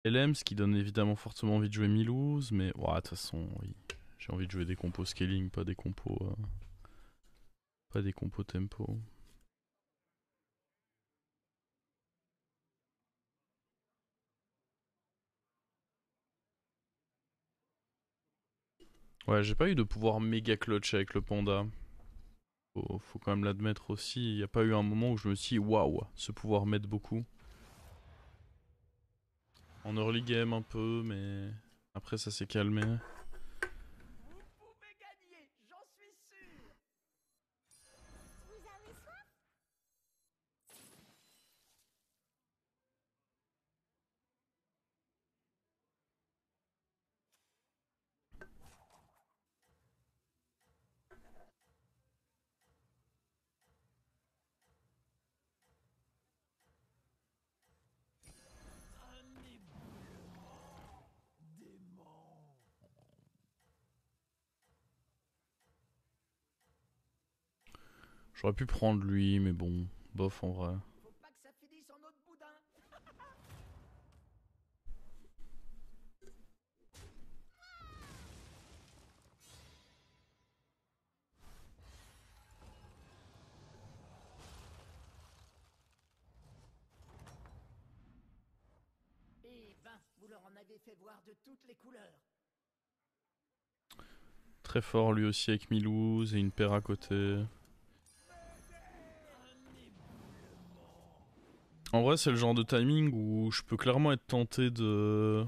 LM, ce qui donne évidemment fortement envie de jouer Milouz, mais ouais, de toute façon, oui. J'ai envie de jouer des compos scaling, pas des compos tempo. Ouais, j'ai pas eu de pouvoir méga clutch avec le panda. Faut quand même l'admettre aussi. Il n'y a pas eu un moment où je me suis dit, waouh, ce pouvoir m'aide beaucoup. En early game un peu, mais après ça s'est calmé. Vous pouvez gagner, j'en suis sûr. Vous avez soif? Un éboulement dément. J'aurais pu prendre lui, mais bon, bof en vrai. Faut pas que ça finisse en eau de boudin. Eh ben, vous leur en avez fait voir de toutes les couleurs. Très fort lui aussi avec Milouz et une paire à côté. Un éboulement. En vrai, c'est le genre de timing où je peux clairement être tenté de.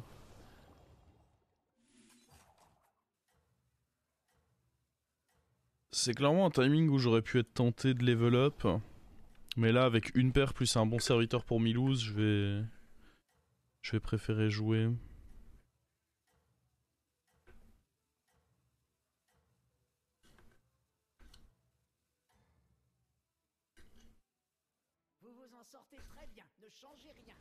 C'est clairement un timing où j'aurais pu être tenté de level up. Mais là, avec une paire plus un bon serviteur pour Milouz, je vais préférer jouer. Vous vous en sortez très bien, ne changez rien.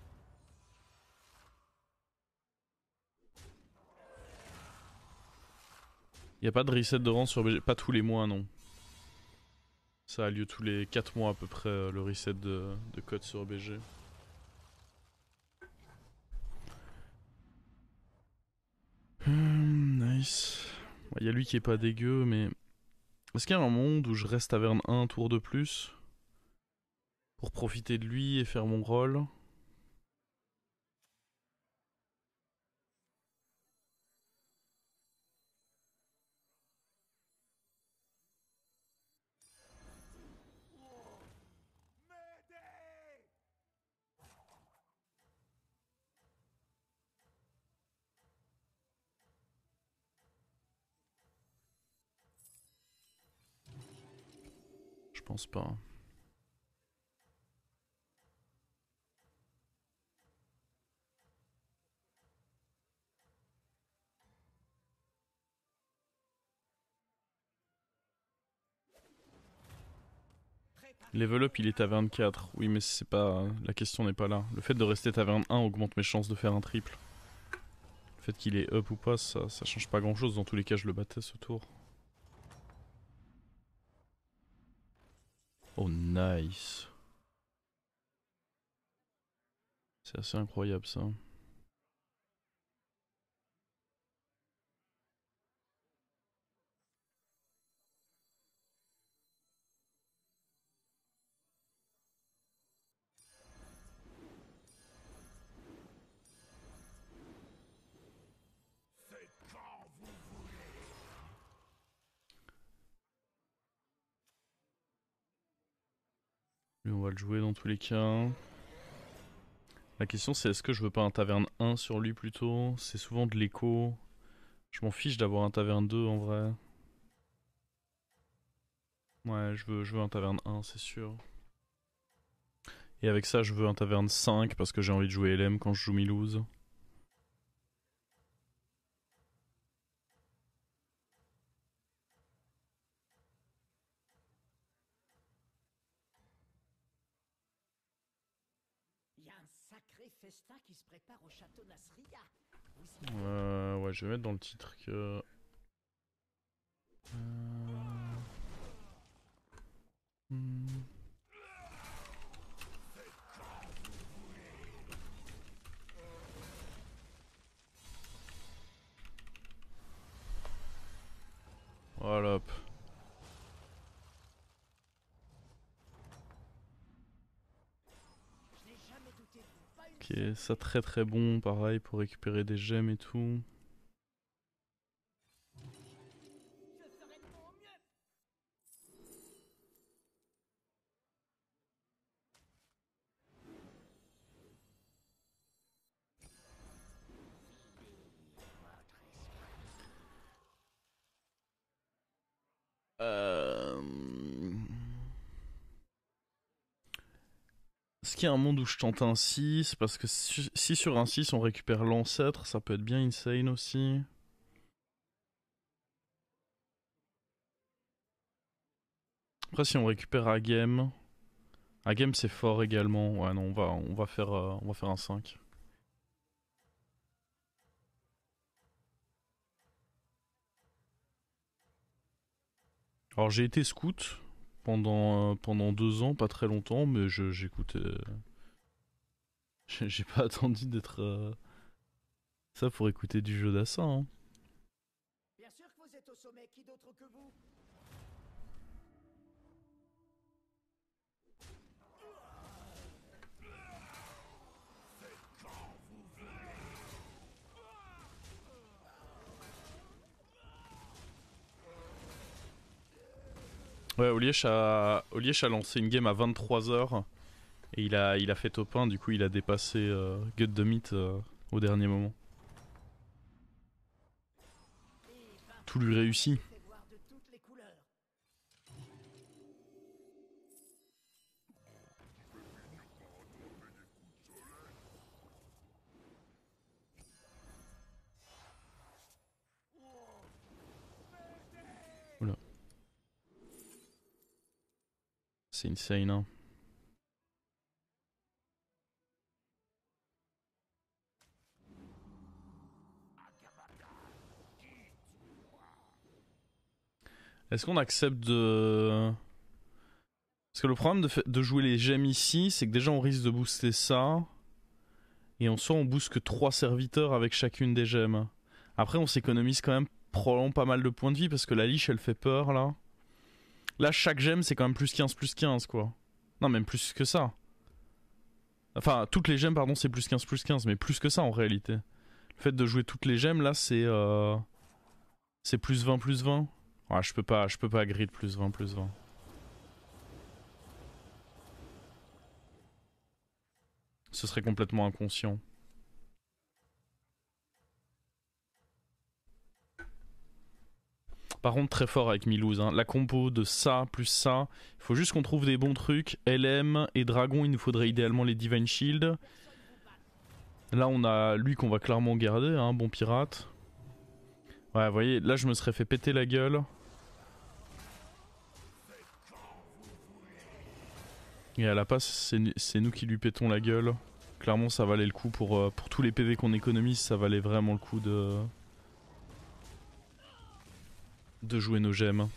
Y a pas de reset de rang sur BG, pas tous les mois non. Ça a lieu tous les 4 mois à peu près, le reset de code sur BG. Nice. Il y a lui qui est pas dégueu, mais est-ce qu'il y a un monde où je reste taverne 1 tour de plus pour profiter de lui et faire mon rôle? M'aider. Je pense pas. Level up, il est taverne 4. Oui, mais c'est pas. La question n'est pas là. Le fait de rester taverne 1 augmente mes chances de faire un triple. Le fait qu'il est up ou pas, ça change pas grand chose. Dans tous les cas, je le battais ce tour. Oh, nice. C'est assez incroyable ça. Faites quand vous voulez. Lui, on va le jouer dans tous les cas. La question c'est est-ce que je veux pas un taverne 1 sur lui plutôt? C'est souvent de l'écho. Je m'en fiche d'avoir un taverne 2 en vrai. Ouais, je veux un taverne 1, c'est sûr. Et avec ça, je veux un taverne 5 parce que j'ai envie de jouer LM quand je joue Milouz. Il y a un sacré festin qui se prépare au château Nasria. Vous y Ouais, je vais mettre dans le titre que. Hmm. Ok, ça très très bon, pareil, pour récupérer des gemmes et tout. Est-ce qu'il y a un monde où je tente un 6? Parce que si sur un 6 on récupère l'ancêtre, ça peut être bien insane aussi. Après si on récupère Agem c'est fort également. Ouais non, on va faire un 5. Alors j'ai été scout pendant 2 ans, pas très longtemps, mais j'écoutais. J'ai pas attendu d'être ça pour écouter du jeu d'assaut. Hein. Bien sûr que vous êtes au sommet, qui d'autre que vous? Ouais, Olièche a lancé une game à 23h et il a fait top 1, du coup il a dépassé Gut the Meat au dernier moment. Tout lui réussit. Fait voir de toutes les couleurs. Oula. C'est insane, hein. Est-ce qu'on accepte de... Parce que le problème de jouer les gemmes ici, c'est que déjà on risque de booster ça. Et en soi on booste que 3 serviteurs avec chacune des gemmes. Après on s'économise quand même probablement pas mal de points de vie parce que la liche elle fait peur là. Là chaque gemme c'est quand même plus 15 quoi. Non même plus que ça. Enfin toutes les gemmes pardon c'est plus 15 mais plus que ça en réalité. Le fait de jouer toutes les gemmes là c'est plus 20. Ouais, je peux pas grid plus 20. Ce serait complètement inconscient. Par contre, très fort avec Milouz. Hein. La compo de ça plus ça. Il faut juste qu'on trouve des bons trucs. LM et Dragon, il nous faudrait idéalement les Divine Shield. Là, on a lui qu'on va clairement garder, hein, bon pirate. Ouais, vous voyez, là, je me serais fait péter la gueule. Et à la passe, c'est nous qui lui pétons la gueule. Clairement, ça valait le coup pour tous les PV qu'on économise. Ça valait vraiment le coup de jouer nos gemmes.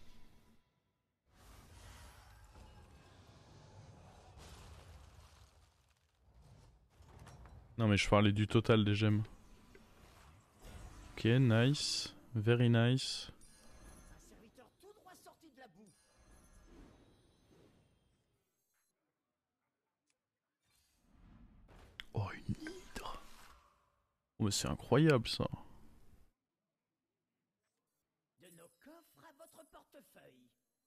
Non mais je parlais du total des gemmes. Ok, nice. Very nice. Un serviteur tout droit sorti de la boue. Oh, une hydre. Oh mais c'est incroyable ça. De nos coffres à votre portefeuille.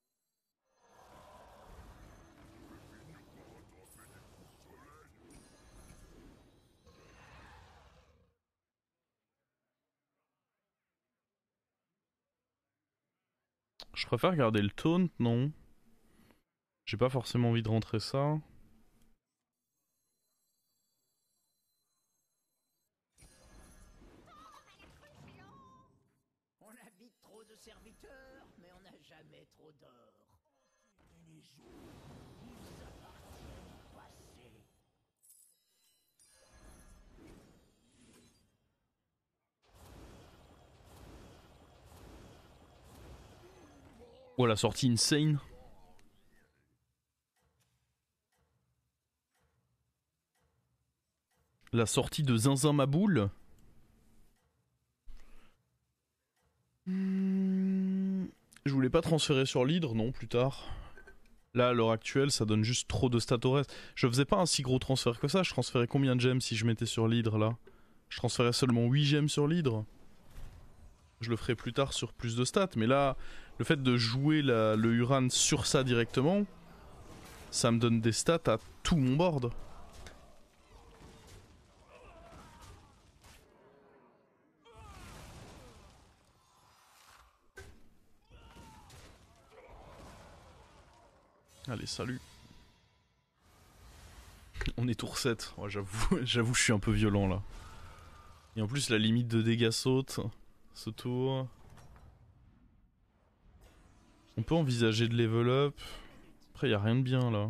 Je préfère garder le taunt, non. J'ai pas forcément envie de rentrer ça. On a vite trop de serviteurs, mais on n'a jamais trop d'or. Et les jours nous appartiennent au passé. Oh la sortie insane. La sortie de Zinzin Maboule. Je voulais pas transférer sur l'hydre, non, plus tard. Là, à l'heure actuelle, ça donne juste trop de stats au reste. Je faisais pas un si gros transfert que ça. Je transférais combien de gemmes si je mettais sur l'hydre là? Je transférais seulement 8 gemmes sur l'hydre. Je le ferai plus tard sur plus de stats. Mais là, le fait de jouer le Uran sur ça directement, ça me donne des stats à tout mon board. Allez, salut. On est tour 7. Ouais, j'avoue, je suis un peu violent là. Et en plus, la limite de dégâts saute ce tour. On peut envisager de level up. Après, y a rien de bien là.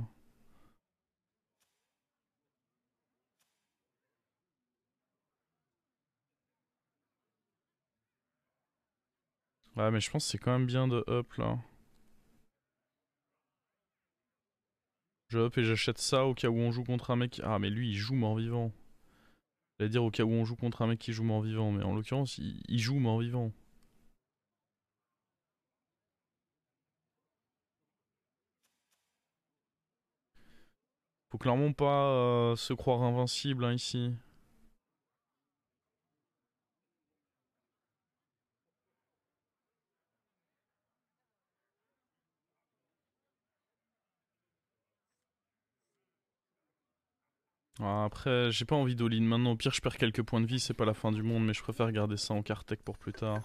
Ouais, mais je pense que c'est quand même bien de up là. Je up et j'achète ça au cas où on joue contre un mec. Ah, mais lui il joue mort-vivant. J'allais dire au cas où on joue contre un mec qui joue mort-vivant, mais en l'occurrence il joue mort-vivant. Faut clairement pas se croire invincible hein, ici. Ah, après, j'ai pas envie d'all-in maintenant. Au pire, je perds quelques points de vie, c'est pas la fin du monde, mais je préfère garder ça en carte tech pour plus tard.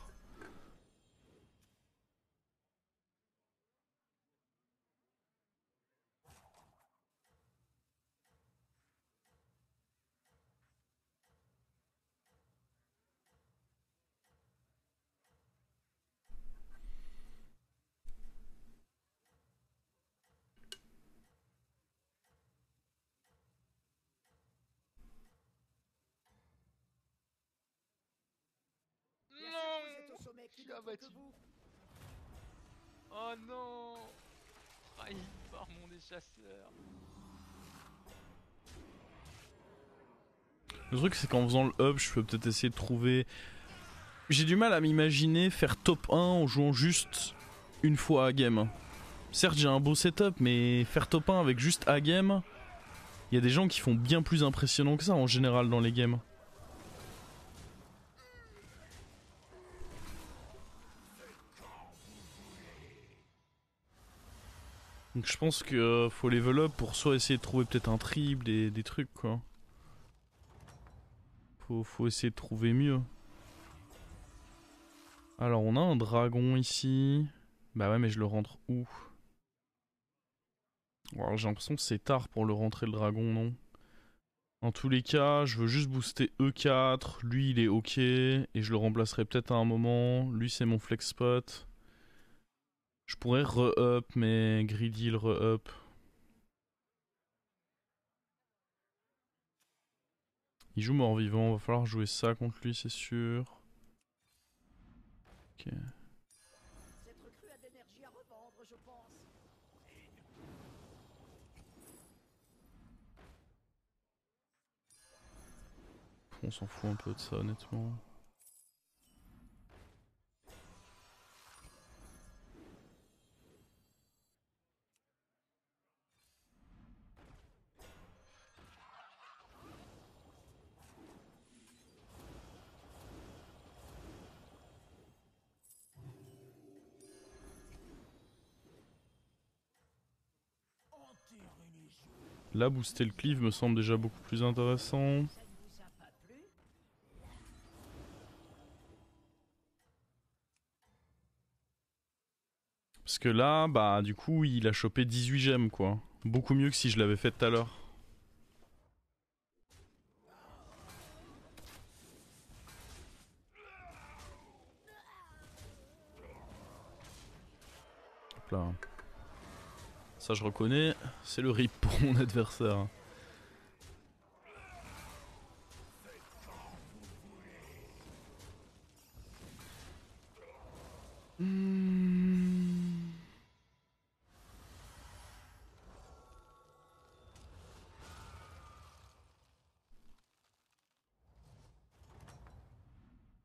Non, vous êtes au sommet, qui Je suis d'autre que abattu. vous? Oh non. Trahi par mon déchasseur. Le truc, c'est qu'en faisant le hub, je peux peut-être essayer de trouver. J'ai du mal à m'imaginer faire top 1 en jouant juste une fois à game. Certes, j'ai un beau setup, mais faire top 1 avec juste à game, il y a des gens qui font bien plus impressionnant que ça en général dans les games. Donc je pense que faut level up pour soit essayer de trouver peut-être un triple, des trucs quoi. Faut essayer de trouver mieux. Alors on a un dragon ici. Bah ouais mais je le rentre où? Alors j'ai l'impression que c'est tard pour le rentrer le dragon, non? En tous les cas, je veux juste booster E4. Lui il est ok. Et je le remplacerai peut-être à un moment. Lui c'est mon flex spot. Je pourrais re-up mais greedy le re-up. Il joue mort-vivant, va falloir jouer ça contre lui c'est sûr. Ok. Cette recrue a d'énergie à revendre, je pense. On s'en fout un peu de ça honnêtement. Là, booster le cleave me semble déjà beaucoup plus intéressant. Ça ne vous a pas plu? Parce que là, bah du coup, il a chopé 18 gemmes quoi. Beaucoup mieux que si je l'avais fait tout à l'heure. Hop là. Ça je reconnais, c'est le rip pour mon adversaire.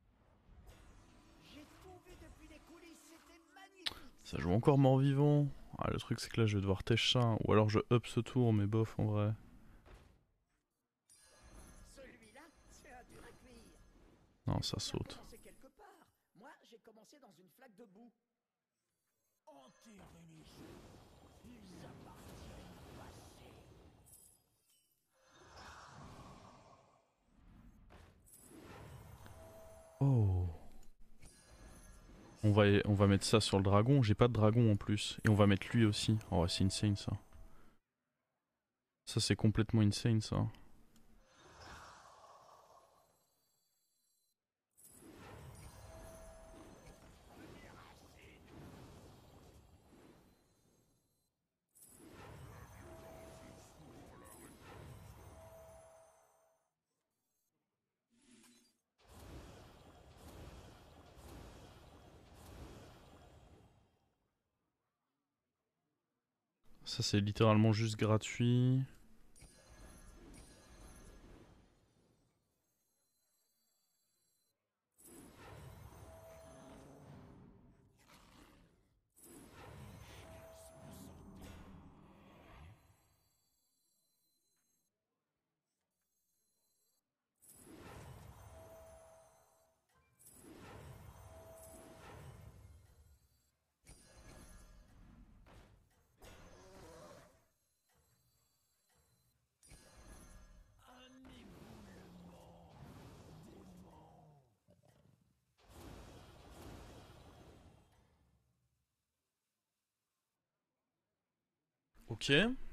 J'ai tout vu depuis les coulisses, c'était magnifique. Ça joue encore mort-vivant. Ah, le truc c'est que là je vais devoir têche ça, ou alors je up ce tour, mais bof en vrai. Celui-là, c'est un dur à cuire. Non, ça Faut bien saute. commencer quelque part. Moi, j'ai commencé dans une flaque de boue. Enterrez les jours. Ils appartiennent au passé. Oh. On va mettre ça sur le dragon, j'ai pas de dragon en plus. Et on va mettre lui aussi. Oh ouais, c'est insane ça. Ça c'est complètement insane ça. Ça c'est littéralement juste gratuit. Ok.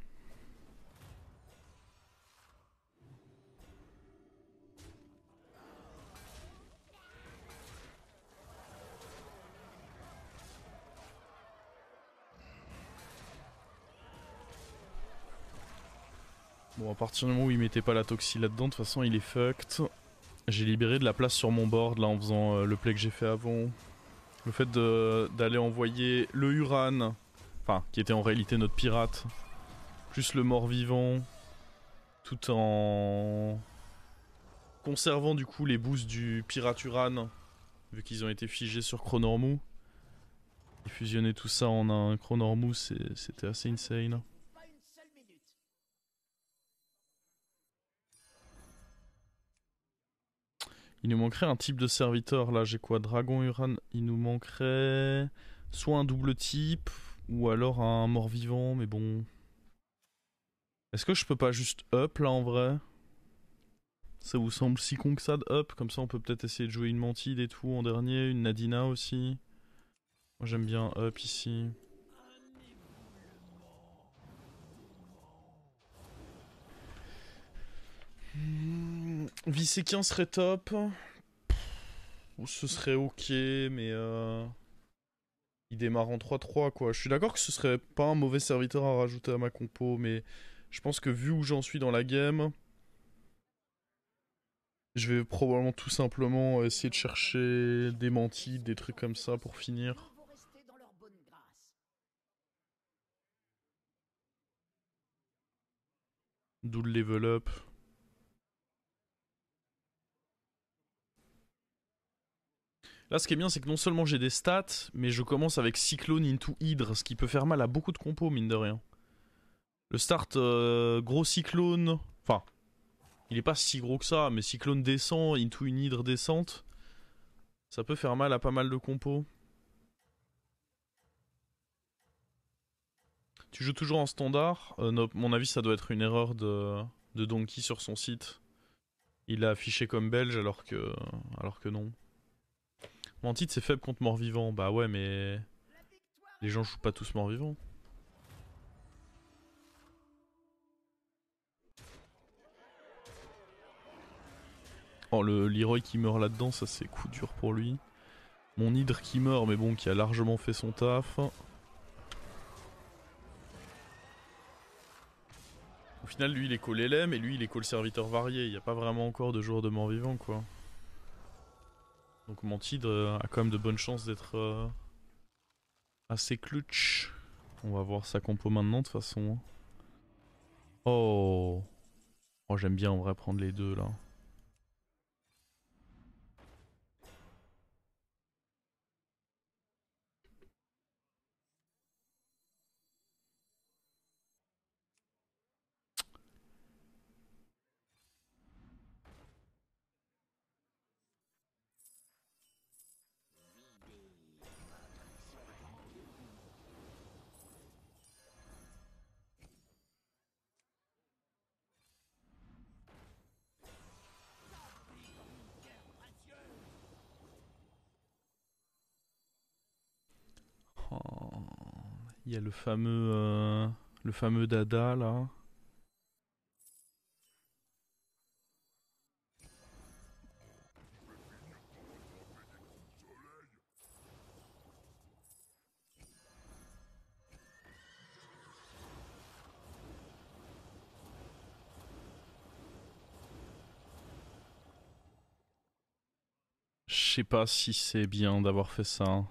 Bon, à partir du moment où il mettait pas la toxie là-dedans, de toute façon il est fucked. J'ai libéré de la place sur mon board là en faisant le play que j'ai fait avant. Le fait d'aller envoyer le Uran, enfin qui était en réalité notre pirate, plus le mort-vivant, tout en conservant du coup les boosts du pirate Uran, vu qu'ils ont été figés sur Chronormou. Et fusionner tout ça en un Chronormou, c'était assez insane. Pas une seule minute. Il nous manquerait un type de serviteur, là j'ai quoi? Dragon Uran, il nous manquerait soit un double type, ou alors un mort-vivant, mais bon... Est-ce que je peux pas juste up là en vrai? Ça vous semble si con que ça de up? Comme ça on peut peut-être essayer de jouer une Mantide et tout en dernier, une Nadina aussi. Moi j'aime bien up ici. Viséquien serait top. Ce serait ok, mais il démarre en 3-3 quoi. Je suis d'accord que ce serait pas un mauvais serviteur à rajouter à ma compo, mais je pense que vu où j'en suis dans la game, je vais probablement tout simplement essayer de chercher des mantides, des trucs comme ça pour finir. Vont rester dans leur bonne grâce. D'où le level up. Là, ce qui est bien, c'est que non seulement j'ai des stats, mais je commence avec Cyclone into Hydre, ce qui peut faire mal à beaucoup de compos, mine de rien. Le start gros Cyclone, enfin, il est pas si gros que ça, mais Cyclone descend into une Hydre descente, ça peut faire mal à pas mal de compos. Tu joues toujours en standard. Mon avis, ça doit être une erreur de Donkey sur son site. Il l'a affiché comme belge alors que non. Mon titre c'est faible contre mort-vivant. Bah ouais, mais les gens jouent pas tous mort-vivant. Oh, le Leroy qui meurt là-dedans, ça c'est coup dur pour lui. Mon Hydre qui meurt, mais bon, qui a largement fait son taf. Au final, lui il est call LM et lui il est call serviteur varié. Il n'y a pas vraiment encore de joueur de mort-vivant quoi. Donc mon Hydre a quand même de bonnes chances d'être assez clutch. On va voir sa compo maintenant de toute façon. Oh, oh j'aime bien en vrai prendre les deux là. Il y a le fameux Dada là. Je sais pas si c'est bien d'avoir fait ça.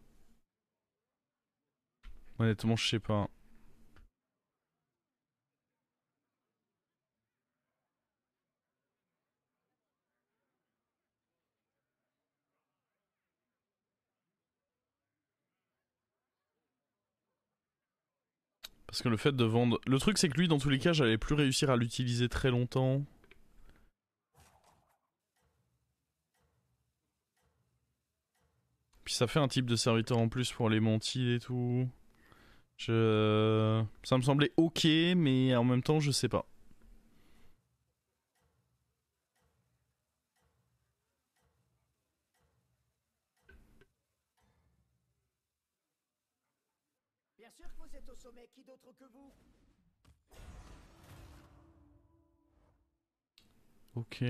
Honnêtement, je sais pas. Parce que le fait de vendre... Le truc c'est que lui dans tous les cas j'allais plus réussir à l'utiliser très longtemps. Puis ça fait un type de serviteur en plus pour les mantis et tout. Ça me semblait ok mais en même temps je sais pas. Bien sûr que vous êtes au sommet, qui d'autre que vous? Ok.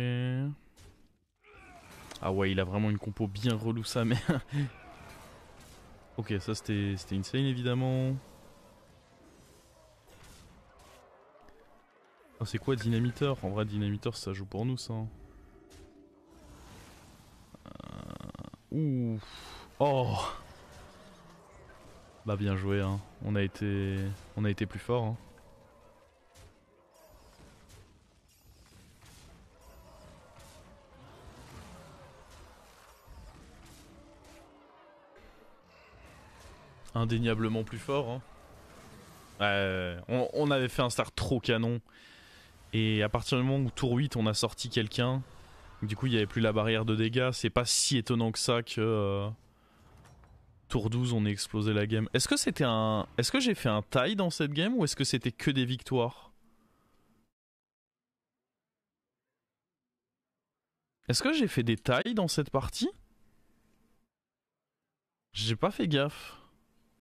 Ah ouais, il a vraiment une compo bien relou ça, mais... Ok, ça c'était insane évidemment. Oh, c'est quoi Dynamiteur? En vrai, Dynamiteur ça joue pour nous ça. Ouh. Oh. Bah bien joué, hein. On a été plus fort. Hein. Indéniablement plus fort. Hein. On avait fait un start trop canon. Et à partir du moment où tour 8 on a sorti quelqu'un, du coup il n'y avait plus la barrière de dégâts, c'est pas si étonnant que ça que tour 12 on ait explosé la game. Est-ce que j'ai fait un tie dans cette game ou est-ce que c'était que des victoires? Est-ce que j'ai fait des ties dans cette partie? J'ai pas fait gaffe.